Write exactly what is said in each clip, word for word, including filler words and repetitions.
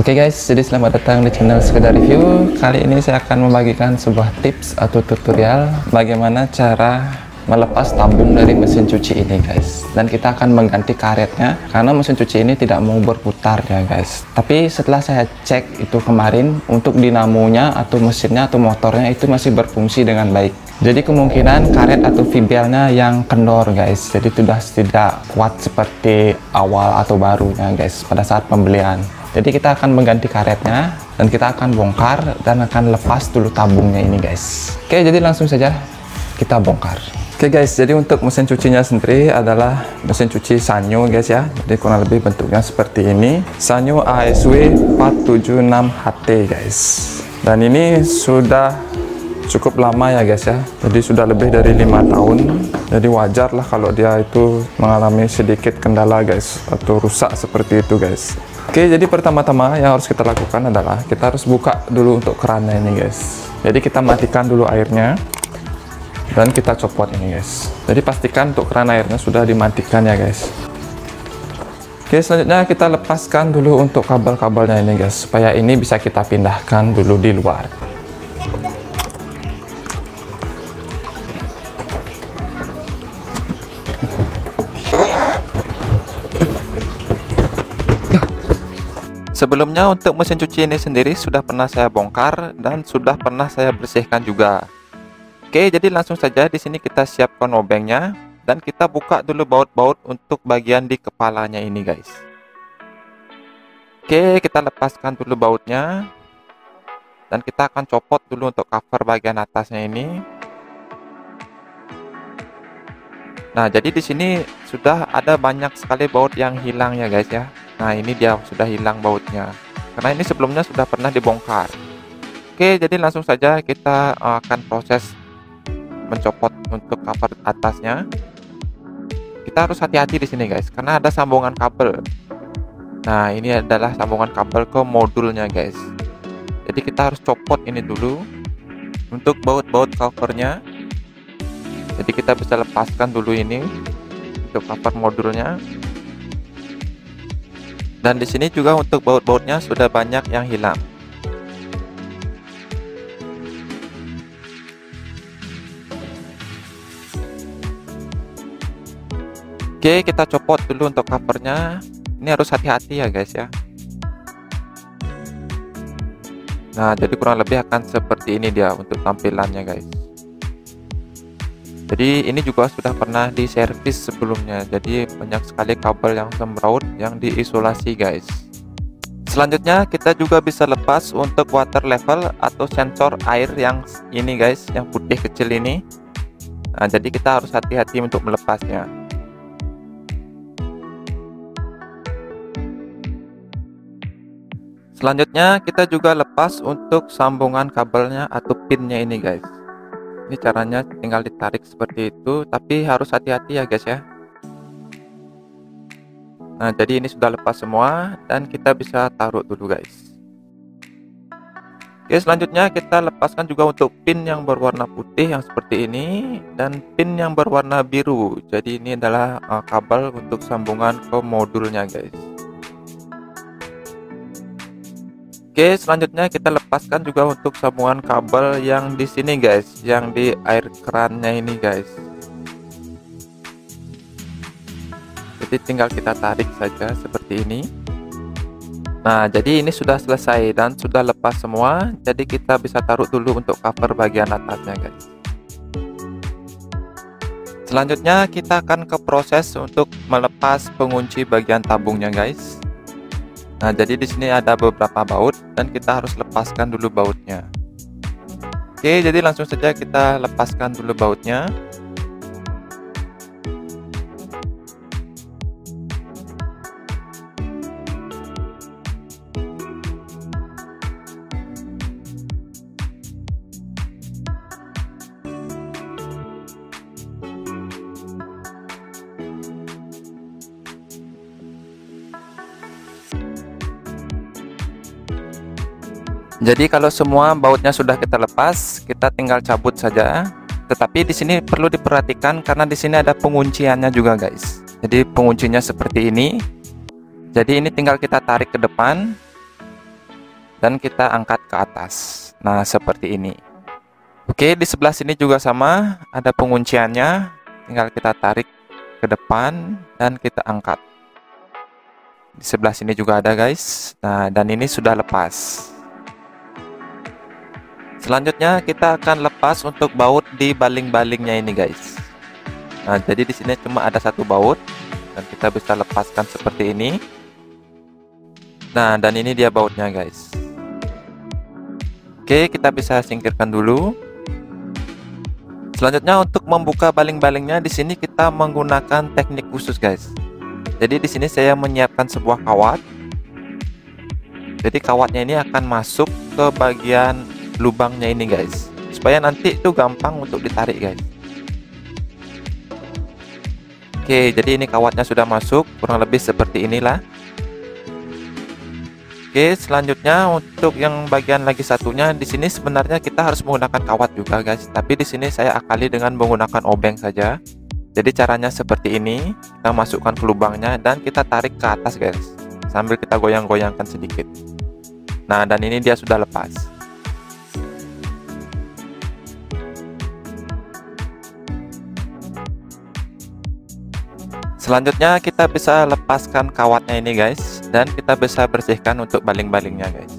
Oke guys, jadi selamat datang di channel Sekedar Review. Kali ini saya akan membagikan sebuah tips atau tutorial bagaimana cara melepas tabung dari mesin cuci ini guys. Dan kita akan mengganti karetnya karena mesin cuci ini tidak mau berputar ya guys. Tapi setelah saya cek itu kemarin, untuk dinamonya atau mesinnya atau motornya itu masih berfungsi dengan baik. Jadi kemungkinan karet atau V B L-nya yang kendor guys. Jadi sudah tidak kuat seperti awal atau barunya guys pada saat pembelian. Jadi kita akan mengganti karetnya dan kita akan bongkar dan akan lepas dulu tabungnya ini guys. Oke, jadi langsung saja kita bongkar. Oke guys, jadi untuk mesin cucinya sendiri adalah mesin cuci Sanyo guys ya. Jadi kurang lebih bentuknya seperti ini. Sanyo A S W empat tujuh enam H T guys. Dan ini sudah cukup lama ya guys ya. Jadi sudah lebih dari lima tahun. Jadi wajar lah kalau dia itu mengalami sedikit kendala guys atau rusak seperti itu guys. Oke, jadi pertama-tama yang harus kita lakukan adalah kita harus buka dulu untuk kerannya ini guys. Jadi kita matikan dulu airnya dan kita copot ini guys. Jadi pastikan untuk keran airnya sudah dimatikan ya guys. Oke, selanjutnya kita lepaskan dulu untuk kabel-kabelnya ini guys, supaya ini bisa kita pindahkan dulu di luar. Sebelumnya untuk mesin cuci ini sendiri sudah pernah saya bongkar dan sudah pernah saya bersihkan juga. Oke, jadi langsung saja di sini kita siapkan obengnya dan kita buka dulu baut-baut untuk bagian di kepalanya ini guys. Oke, kita lepaskan dulu bautnya dan kita akan copot dulu untuk cover bagian atasnya ini. Nah, jadi di sini sudah ada banyak sekali baut yang hilang ya guys ya. Nah, ini dia sudah hilang bautnya karena ini sebelumnya sudah pernah dibongkar. Oke, jadi langsung saja kita akan proses mencopot untuk cover atasnya. Kita harus hati-hati di sini guys karena ada sambungan kabel. Nah, ini adalah sambungan kabel ke modulnya guys. Jadi kita harus copot ini dulu untuk baut-baut covernya. Jadi kita bisa lepaskan dulu ini untuk cover modulnya. Dan di sini juga untuk baut-bautnya sudah banyak yang hilang. Oke, kita copot dulu untuk covernya. Ini harus hati-hati ya guys ya. Nah, jadi kurang lebih akan seperti ini dia untuk tampilannya guys. Jadi ini juga sudah pernah diservis sebelumnya. Jadi banyak sekali kabel yang semraut yang diisolasi guys. Selanjutnya kita juga bisa lepas untuk water level atau sensor air yang ini guys, yang putih kecil ini. Nah, jadi kita harus hati-hati untuk melepasnya. Selanjutnya kita juga lepas untuk sambungan kabelnya atau pinnya ini guys. Ini caranya tinggal ditarik seperti itu, tapi harus hati-hati ya guys ya. Nah, jadi ini sudah lepas semua dan kita bisa taruh dulu guys. Oke, selanjutnya kita lepaskan juga untuk pin yang berwarna putih yang seperti ini dan pin yang berwarna biru. Jadi ini adalah uh, kabel untuk sambungan ke modulnya guys. Oke, selanjutnya kita lepaskan juga untuk sambungan kabel yang di sini guys, yang di air kerannya ini guys. Jadi tinggal kita tarik saja seperti ini. Nah, jadi ini sudah selesai dan sudah lepas semua. Jadi kita bisa taruh dulu untuk cover bagian atasnya guys. Selanjutnya kita akan ke proses untuk melepas pengunci bagian tabungnya guys. Nah, jadi di sini ada beberapa baut dan kita harus lepaskan dulu bautnya. Oke, jadi langsung saja kita lepaskan dulu bautnya. Jadi kalau semua bautnya sudah kita lepas, kita tinggal cabut saja. Tetapi di sini perlu diperhatikan karena di sini ada pengunciannya juga guys. Jadi penguncinya seperti ini. Jadi ini tinggal kita tarik ke depan. dan kita angkat ke atas. Nah, seperti ini. Oke, di sebelah sini juga sama, ada pengunciannya. Tinggal kita tarik ke depan dan kita angkat. Di sebelah sini juga ada, guys. Nah, dan ini sudah lepas. Selanjutnya kita akan lepas untuk baut di baling-balingnya ini, guys. Nah, jadi di sini cuma ada satu baut dan kita bisa lepaskan seperti ini. Nah, dan ini dia bautnya, guys. Oke, kita bisa singkirkan dulu. Selanjutnya untuk membuka baling-balingnya, di sini kita menggunakan teknik khusus, guys. Jadi di sini saya menyiapkan sebuah kawat. Jadi kawatnya ini akan masuk ke bagian lubangnya ini, guys, supaya nanti itu gampang untuk ditarik, guys. Oke, jadi ini kawatnya sudah masuk, kurang lebih seperti inilah. Oke, selanjutnya untuk yang bagian lagi satunya, di sini sebenarnya kita harus menggunakan kawat juga, guys. Tapi di sini saya akali dengan menggunakan obeng saja. Jadi caranya seperti ini, kita masukkan ke lubangnya dan kita tarik ke atas, guys, sambil kita goyang-goyangkan sedikit. Nah, dan ini dia sudah lepas. Selanjutnya kita bisa lepaskan kawatnya ini, guys, dan kita bisa bersihkan untuk baling-balingnya, guys.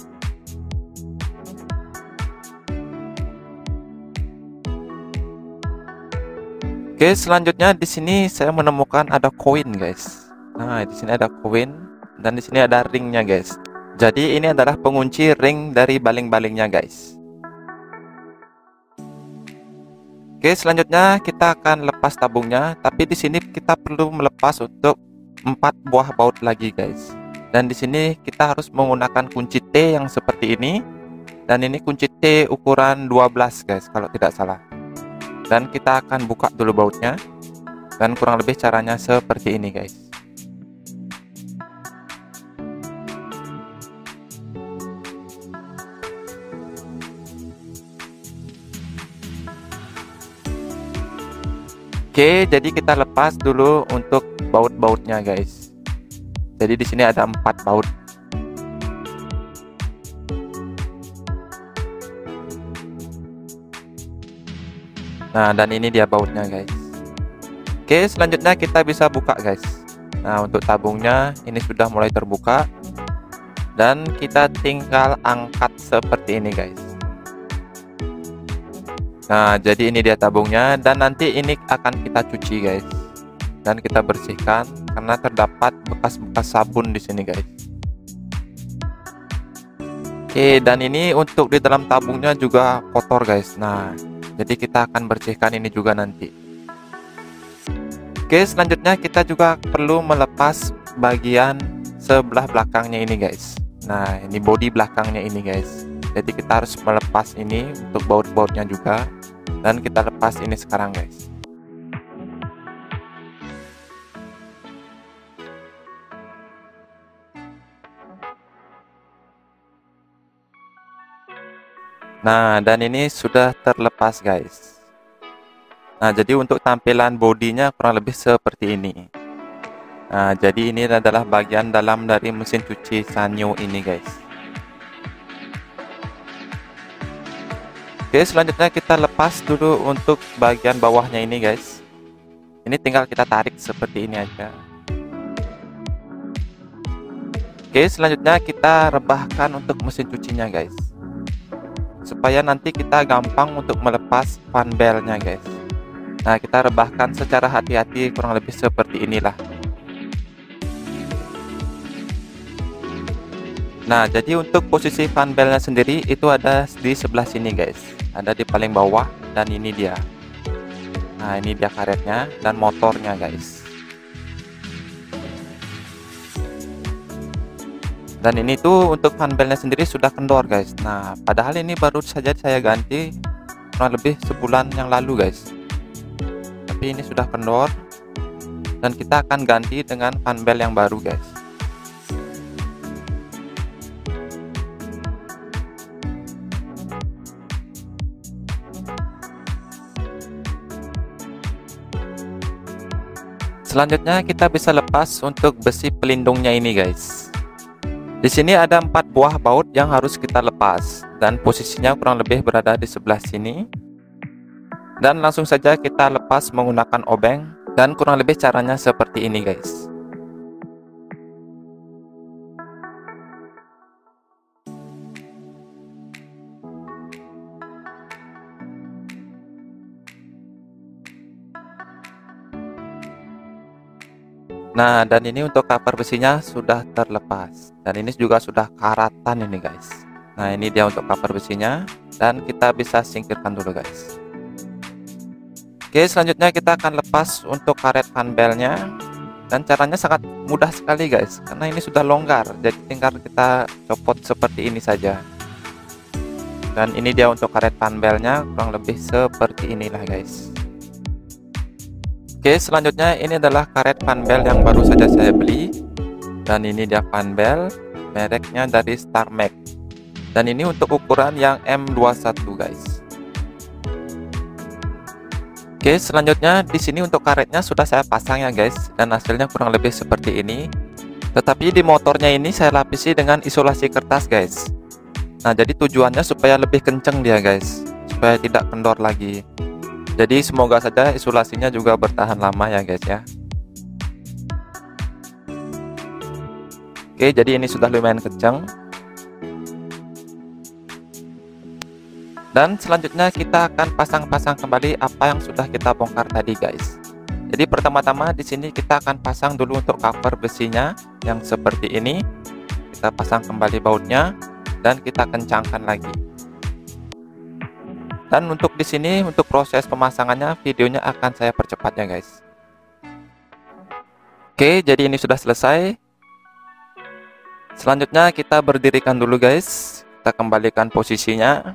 Oke, selanjutnya di sini saya menemukan ada koin, guys. Nah, di sini ada koin dan di sini ada ringnya, guys. Jadi ini adalah pengunci ring dari baling-balingnya, guys. Oke, selanjutnya kita akan lepas tabungnya, tapi di sini kita perlu melepas untuk empat buah baut lagi, guys. Dan di sini kita harus menggunakan kunci T yang seperti ini, dan ini kunci T ukuran dua belas, guys, kalau tidak salah. Dan kita akan buka dulu bautnya, dan kurang lebih caranya seperti ini, guys. Oke, jadi kita lepas dulu untuk baut-bautnya, guys. Jadi di sini ada empat baut. Nah, dan ini dia bautnya, guys. Oke, selanjutnya kita bisa buka, guys. Nah, untuk tabungnya ini sudah mulai terbuka. Dan kita tinggal angkat seperti ini, guys. Nah, jadi ini dia tabungnya, dan nanti ini akan kita cuci, guys, dan kita bersihkan karena terdapat bekas-bekas sabun di sini, guys. Oke, dan ini untuk di dalam tabungnya juga kotor, guys. Nah, jadi kita akan bersihkan ini juga nanti. Oke, selanjutnya kita juga perlu melepas bagian sebelah belakangnya ini, guys. Nah, ini bodi belakangnya ini, guys. Jadi kita harus melepas ini untuk baut-bautnya juga, dan kita lepas ini sekarang, guys. Nah, dan ini sudah terlepas, guys. Nah, jadi untuk tampilan bodinya kurang lebih seperti ini. Nah, jadi ini adalah bagian dalam dari mesin cuci Sanyo ini, guys. Oke, selanjutnya kita lepas dulu untuk bagian bawahnya ini, guys. Ini tinggal kita tarik seperti ini aja. Oke, selanjutnya kita rebahkan untuk mesin cucinya, guys, supaya nanti kita gampang untuk melepas fan belnya, guys. Nah, kita rebahkan secara hati-hati, kurang lebih seperti inilah. Nah, jadi untuk posisi fan belnya sendiri itu ada di sebelah sini, guys. Ada di paling bawah, dan ini dia. Nah, ini dia karetnya dan motornya, guys. Dan ini tuh untuk fan belnya sendiri sudah kendor, guys. Nah, padahal ini baru saja saya ganti kurang lebih sebulan yang lalu, guys. Tapi ini sudah kendor, dan kita akan ganti dengan fan bel yang baru, guys. Selanjutnya kita bisa lepas untuk besi pelindungnya ini, guys. Di sini ada empat buah baut yang harus kita lepas dan posisinya kurang lebih berada di sebelah sini. Dan langsung saja kita lepas menggunakan obeng dan kurang lebih caranya seperti ini guys. Nah, dan ini untuk cover besinya sudah terlepas dan ini juga sudah karatan ini guys. Nah, ini dia untuk cover besinya dan kita bisa singkirkan dulu guys. Oke, selanjutnya kita akan lepas untuk karet fan belnya dan caranya sangat mudah sekali guys karena ini sudah longgar, jadi tinggal kita copot seperti ini saja. Dan ini dia untuk karet fan belnya, kurang lebih seperti inilah guys. Oke, selanjutnya ini adalah karet fan bel yang baru saja saya beli. Dan ini dia fan bel, mereknya dari Starmax. Dan ini untuk ukuran yang M dua puluh satu guys. Oke, selanjutnya di sini untuk karetnya sudah saya pasang ya guys, dan hasilnya kurang lebih seperti ini. Tetapi di motornya ini saya lapisi dengan isolasi kertas guys. Nah, jadi tujuannya supaya lebih kenceng dia guys, supaya tidak kendor lagi. Jadi semoga saja isolasinya juga bertahan lama ya guys ya. Oke, jadi ini sudah lumayan kencang. Dan selanjutnya kita akan pasang-pasang kembali apa yang sudah kita bongkar tadi guys. Jadi pertama-tama di sini kita akan pasang dulu untuk cover besinya yang seperti ini. Kita pasang kembali bautnya dan kita kencangkan lagi. Dan untuk di sini untuk proses pemasangannya videonya akan saya percepat ya guys. Oke, jadi ini sudah selesai. Selanjutnya kita berdirikan dulu guys. Kita kembalikan posisinya.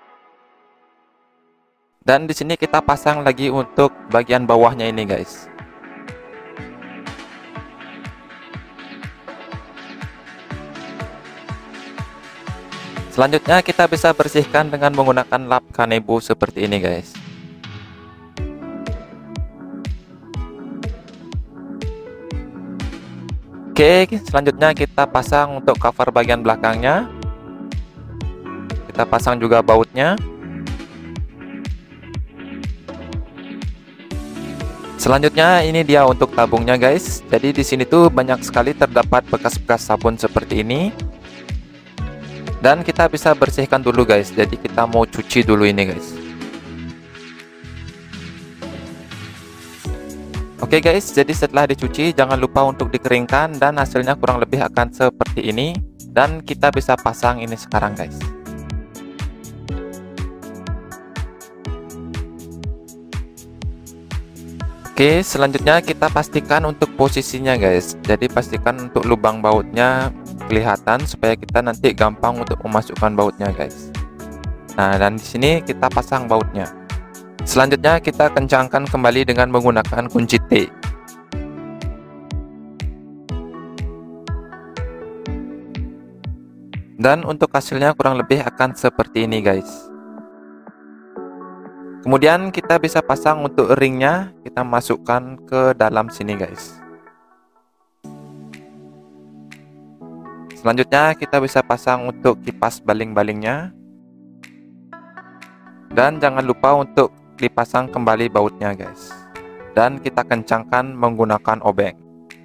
Dan di sini kita pasang lagi untuk bagian bawahnya ini guys. Selanjutnya kita bisa bersihkan dengan menggunakan lap kanebo seperti ini guys. Oke, selanjutnya kita pasang untuk cover bagian belakangnya. Kita pasang juga bautnya. Selanjutnya ini dia untuk tabungnya guys. Jadi di sini tuh banyak sekali terdapat bekas-bekas sabun seperti ini. Dan kita bisa bersihkan dulu guys. Jadi kita mau cuci dulu ini guys. Oke guys, jadi setelah dicuci jangan lupa untuk dikeringkan dan hasilnya kurang lebih akan seperti ini. Dan kita bisa pasang ini sekarang guys. Oke, selanjutnya kita pastikan untuk posisinya guys. Jadi pastikan untuk lubang bautnya kelihatan supaya kita nanti gampang untuk memasukkan bautnya guys. Nah, dan di sini kita pasang bautnya. Selanjutnya kita kencangkan kembali dengan menggunakan kunci T. Dan untuk hasilnya kurang lebih akan seperti ini guys. Kemudian kita bisa pasang untuk ringnya, kita masukkan ke dalam sini guys. Selanjutnya kita bisa pasang untuk kipas baling-balingnya. Dan jangan lupa untuk dipasang kembali bautnya guys. Dan kita kencangkan menggunakan obeng.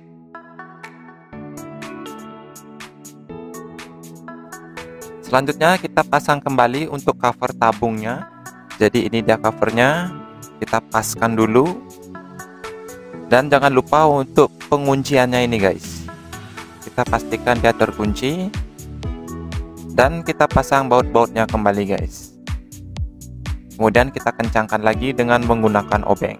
Selanjutnya kita pasang kembali untuk cover tabungnya. Jadi ini dia covernya. Kita paskan dulu. Dan jangan lupa untuk pengunciannya ini guys. Kita pastikan dia terkunci. Dan kita pasang baut-bautnya kembali guys. Kemudian kita kencangkan lagi dengan menggunakan obeng.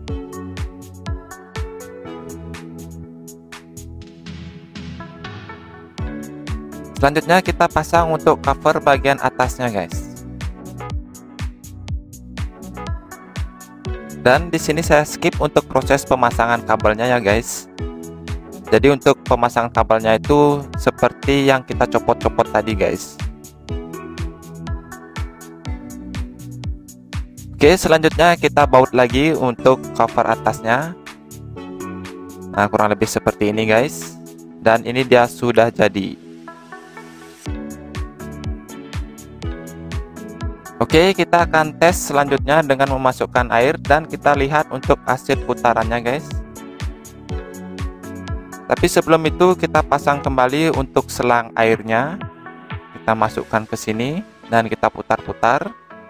Selanjutnya kita pasang untuk cover bagian atasnya guys. Dan di sini saya skip untuk proses pemasangan kabelnya ya guys. Jadi untuk pemasangan kabelnya itu seperti yang kita copot-copot tadi guys. Oke, selanjutnya kita baut lagi untuk cover atasnya. Nah, kurang lebih seperti ini guys. Dan ini dia sudah jadi. Oke, kita akan tes selanjutnya dengan memasukkan air dan kita lihat untuk hasil putarannya guys. Tapi sebelum itu kita pasang kembali untuk selang airnya. Kita masukkan ke sini dan kita putar-putar.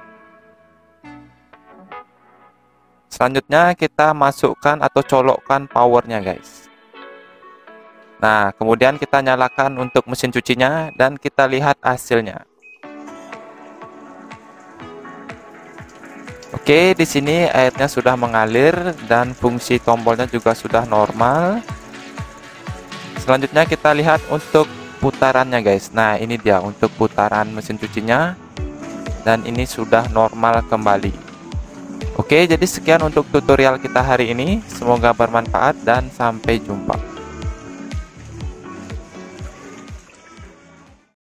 Selanjutnya kita masukkan atau colokkan powernya guys. Nah, kemudian kita nyalakan untuk mesin cucinya dan kita lihat hasilnya. Oke, di sini airnya sudah mengalir dan fungsi tombolnya juga sudah normal. Selanjutnya kita lihat untuk putarannya guys. Nah, ini dia untuk putaran mesin cucinya dan ini sudah normal kembali. Oke, jadi sekian untuk tutorial kita hari ini. Semoga bermanfaat dan sampai jumpa.